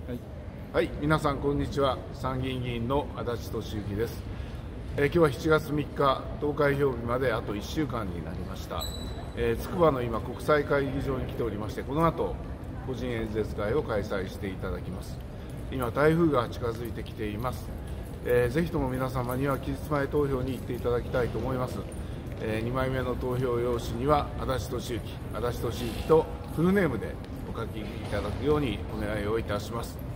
はい、 はい、皆さんこんにちは。参議院議員の足立俊之です。今日は7月3日、投開票日まであと1週間になりました。つくばの今、国際会議場に来ておりまして、この後個人演説会を開催していただきます。今、台風が近づいてきています。ぜひとも皆様には期日前投票に行っていただきたいと思います。2枚目の投票用紙には足立俊之とフルネームでお書きいただくようにお願いをいたします。